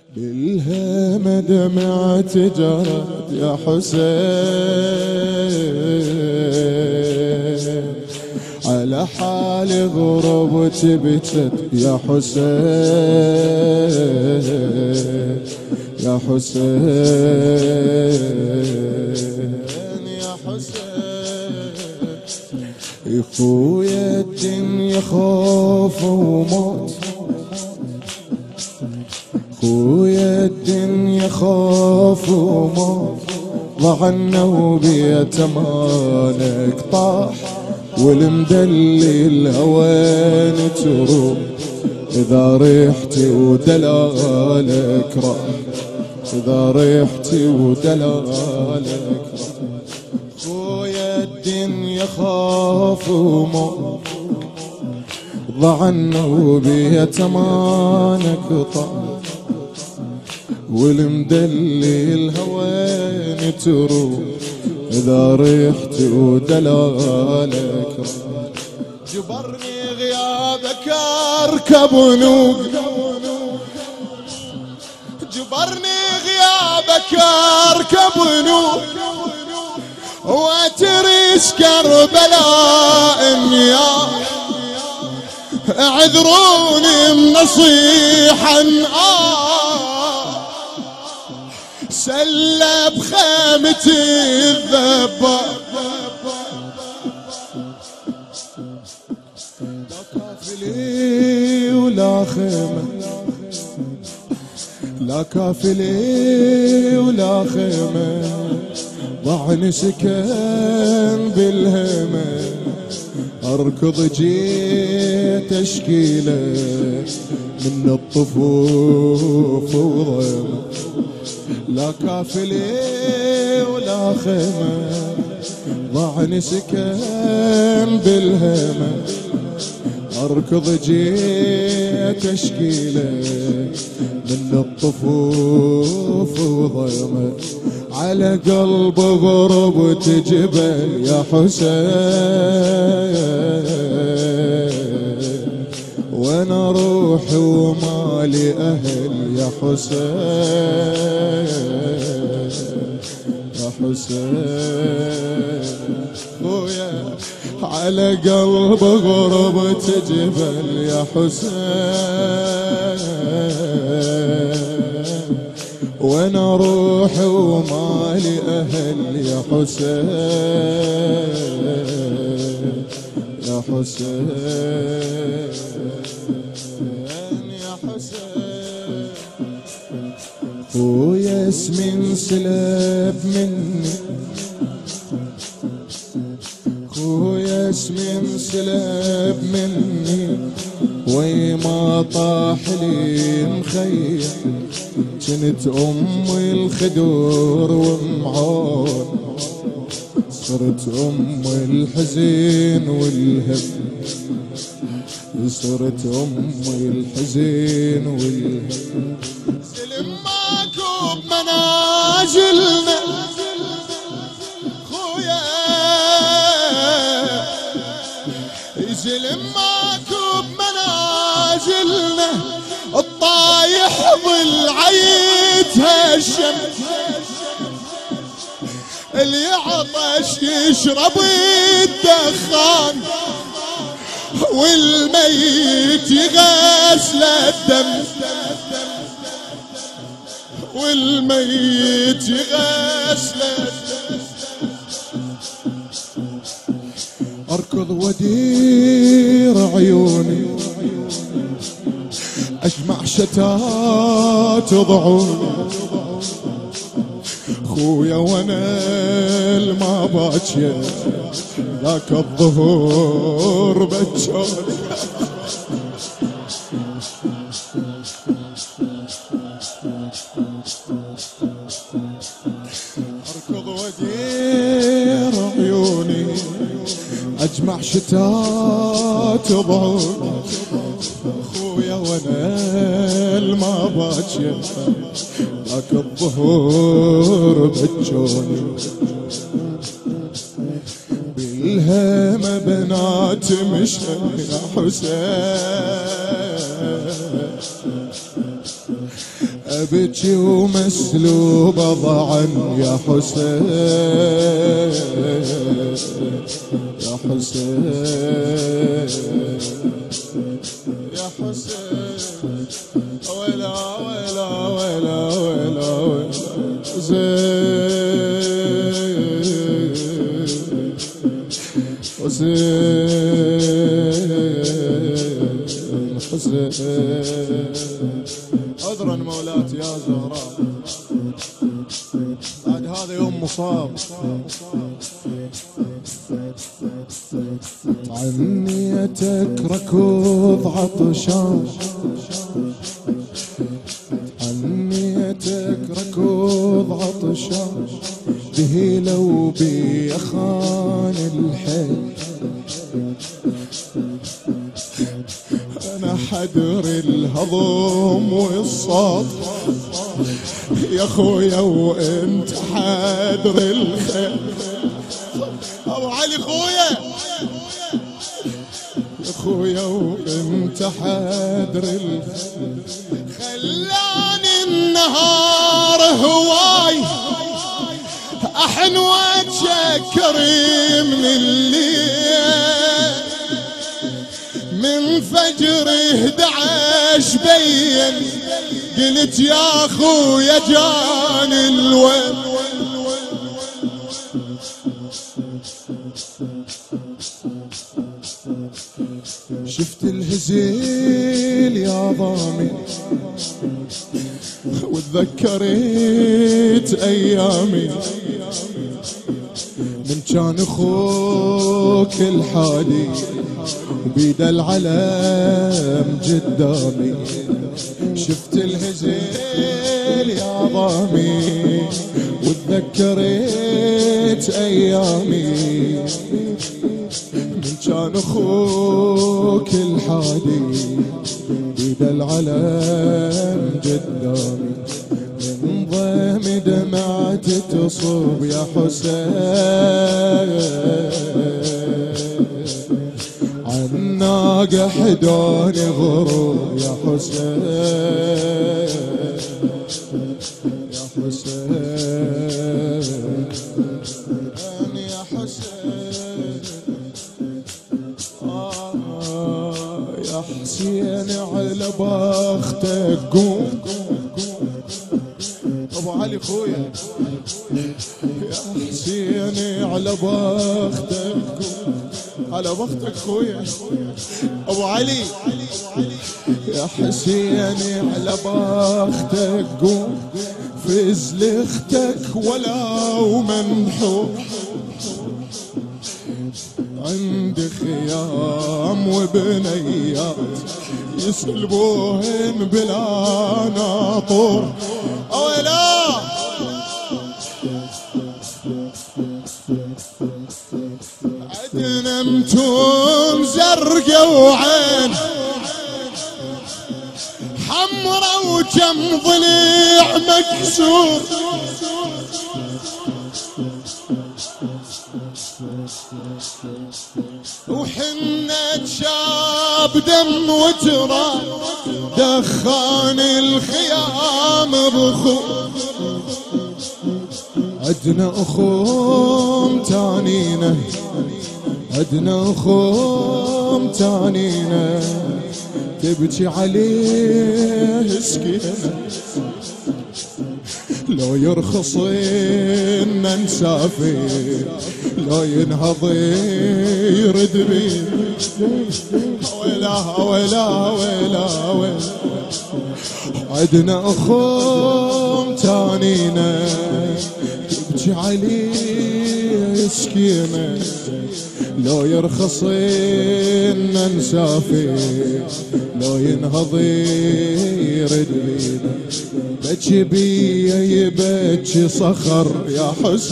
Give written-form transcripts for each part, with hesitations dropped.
بالهمة دمعة جرت يا حسين، على حال غربتي بكت يا حسين، يا حسين، يا حسين. اخويا الدنيا خوف وموت، خويا الدنيا خوف وموت، ضعنا وبيتمانك طاح، والمدلل هوان تروح، إذا ريحتي ودلالك راح، إذا ريحتي ودلالك راح. خويا الدنيا خوف وموت، ضعنا وبيتمانك طاح، والمدلل هوان تروح، إذا ريحتي ودلالك راح. جبرني غيابك أركب ونوق، جبرني غيابك أركب ونوق، واتريش كربلاء النيار، اعذروني بنصيحة سلب خيمتي الذباب. لا كافلي ولا خيمة، لا كافلي ولا خيمة، ضعني سكن بالهمة، أركض جيت أشكيله من الطفوف وضيمة. لا كافلي ولا خيمة، ضعني سكن بالهمة، أركض جيت أشكيله من الطفوف وضيمة. على قلب غربة جبل يا حسين، وانا روحي ومالي اهل يا حسين، يا حسين. خويا على قلب غربة جبل يا حسين، وانا روحي ومالي اهل يا حسين، يا حسين، يا حسين. خويا اسمي انسلب مني، خويا اسمي انسلب مني، ويما طاح لي مخيم، كنت أمي الخدور ومعون، صرت أمي الحزين والهم، صرت أمي الحزين والهم. سلم ماكو بمنازلنا خويا، سلم ماكو بمنازلنا، الطايح ضلعيتها الشمس، اللي عطش يشرب الدخان، والميت يغسل الدم، والميت يغسل الدم. اركض ودير عيوني، اجمع شتات ضعوني، خويا وانا الما باكيه، ذاك الظهور بجوني. اركض ودير عيوني، اجمع شتات ضعوني، خويا وانا الما باكيه، ذاك الظهور بجوني. بالهمة بنات مشهد يا حسين، أبكي ومسلوبة ضعا يا حسين يا حسين يا حسين ويلا ويلا ويلا ويلا حسين حسين عذرا مولاتي يا زهراء بعد هذا يوم مصاب. عنيتك ركوض عطشان عنيتك ركوض عطشان به لو بي خان الحي أنا حدر الهضم والصوت يا خويا وانت حدر الخير. أبو علي خويا يا خويا وانت حدر الخير خلاني النهار هواي أحن واتشكري من الليل من فجر 11 بين قلت يا خويا جاني الويل. شفت الهزيل يا ضامي وتذكرت ايامي من كان اخوك الحالي وبيد العلم قدامي. شفت الهزيل يا ضامي وتذكرت ايامي من كان اخوك الحادي بيد العلم قدامي. من ضيم دمعت تصب يا حسين عالناقة حداني غروب يا حسين يا حسين يا حسين يا حسين على بختك قوم. ابو علي خويا يا حسين على بختك قوم على بختك خويا ابو علي يا حسين على بختك قوم فز لاختك ولو منحوم عند خيام وبنيات يسلبوهن بلا ناطور. اولا عدنا متون زرقا وعين حمرا وجم ضليع مكسور وحنة شاب دم وترى دخان الخيام بخور. عدنا أخوم تانينا عدنا أخوم تانينا تبكي عليه سكينة لو يرخص إن نسافر لو ينهض يرد بينا. ويلا ويلا ويلا ويلا عدنا أخوم تانينا تبكي عليه سكينة لو يرخص إن نسافر لو ينهض يرد بينا. بكي بيا يبكي صخر يا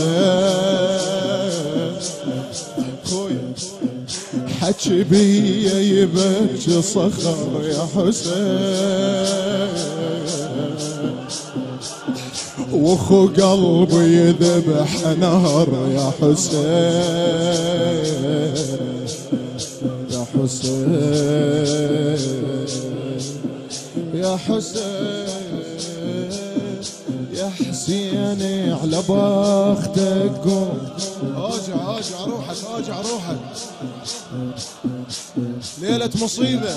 حسين خويا حكي بيا يبكي صخر يا حسين واخو قلبي يذبح نهر يا حسين يا حسين يا حسين حسيني على بختك قوم. اوجع روحك، اوجع روحك، ليلة مصيبة،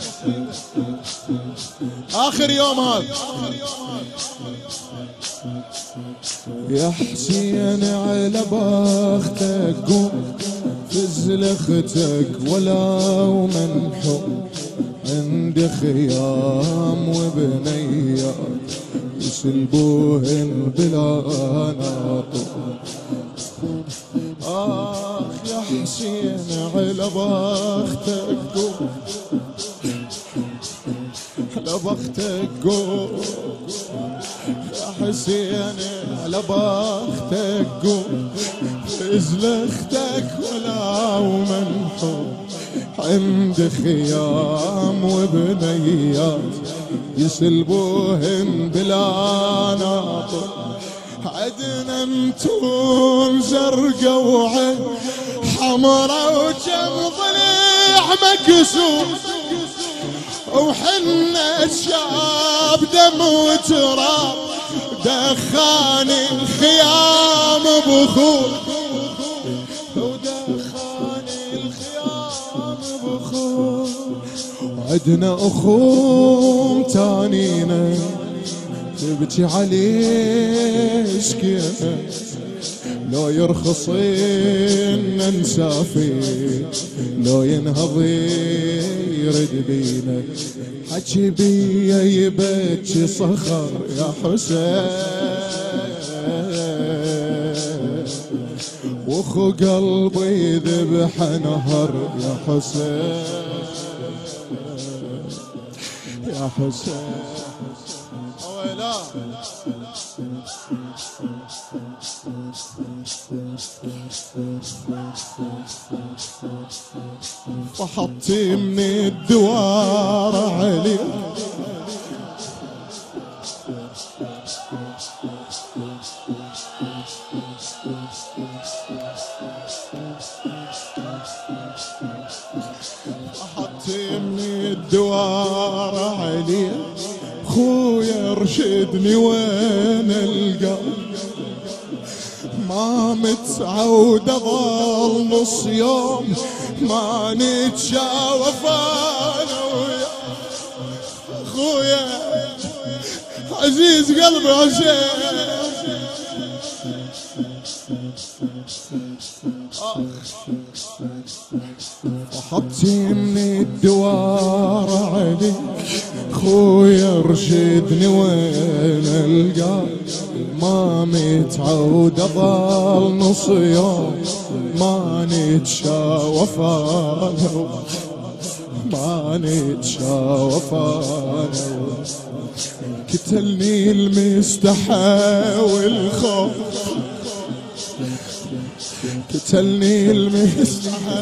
آخر يوم هذا. يا حسين على بختك قوم، فز لختك ولو منحوم، عندي خيام وبنيات يسلبوهن بلا ناطق. آخ يا حسين على بختك قوم، على بختك قوم، يا حسين على بختك قوم، فز لختك ولو منحوم، عند خيام وبنيات يسلبوهن بلا ناطق. عدنا متون زرقا وعين حمرا وجم ضليع مكسور، وحنا شاب دم وتراب، دخان الخيام بخور، ودخان الخيام بخور. عدنا أخوم تانينا تبكي عليه شكينا، لو يرخصين نسافي، لو ينهض يرد بينا، حكي بيا يبكي صخر يا حسين، واخو قلبي ذبح نهر يا حسين، يا حسين. ويلا فحطي من الدوار علي، فحطي من الدوار علي، خويا ارشدني وين القى، ما متعود اظل نص يوم ما نتشاوف انا ويا خويا عزيز قلبي حسين. وحطي من الدوار عليك خويا ارشدني وين القى، ما متعود اظل نص يوم ما نتشاوف انا، ما نتشاوف انا. قتلني المستحى والخوف، قتلني المستحى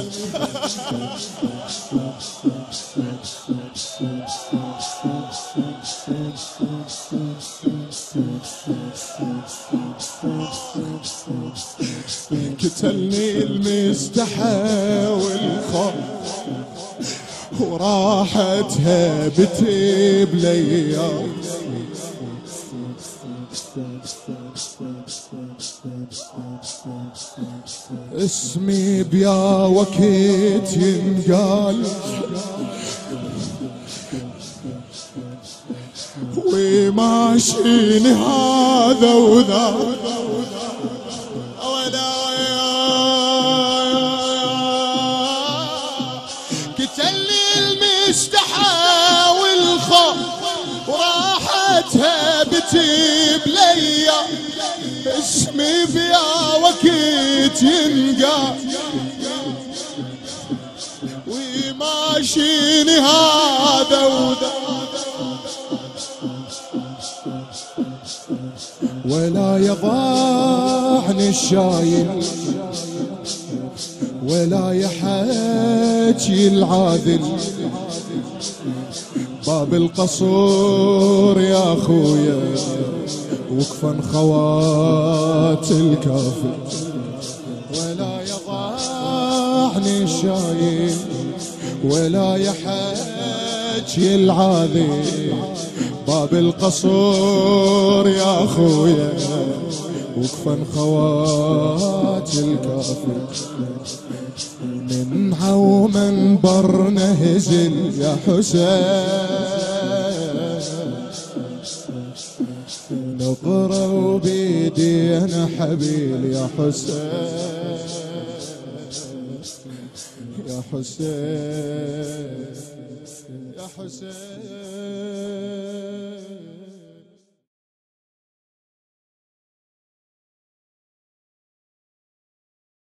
قتلني المستحى والخوف، وراحت هبتي بليا، اسمي بيا وقت ينقال، وماشيني هذا وذا، قتلني المستحى والخوف، وراحت هبتي بليا، اسمي بيا وقت ينقال، وماشيني هذا وذا، ولا يضاعني الشايل ولا يحاكي العاذل، باب القصور يا خويا وقفا خوات الكافر، ولا يضاعني الشايل ولا يحاكي العاذل، باب القصور يا أخويا وقفا خوات الكافر من ومنبر نهزل يا حسين نقرأ وبيدينا حبيل يا حسين يا حسين يا حسين